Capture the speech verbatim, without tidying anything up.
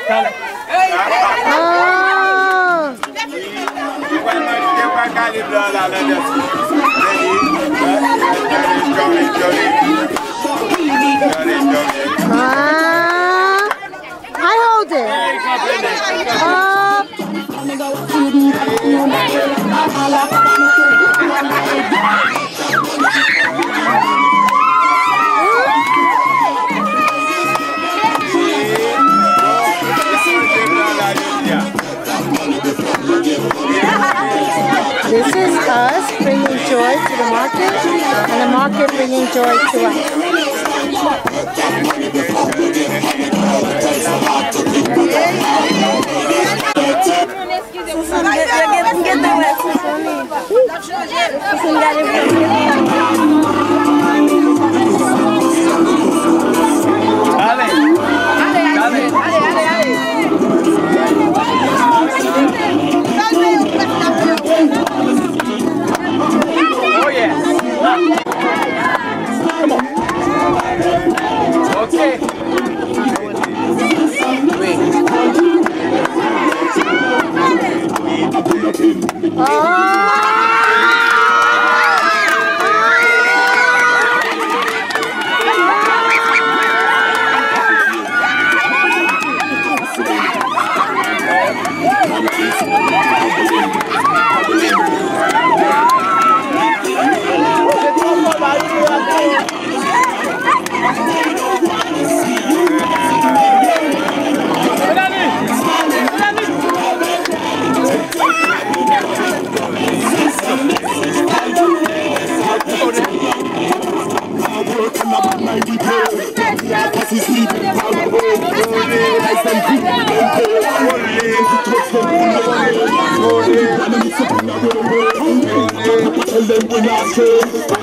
Ah, I hold it. This is us bringing joy to the market, and the market bringing joy to us. Oh yeah. Come on. Okay. Wait. Oh! Tell them we're not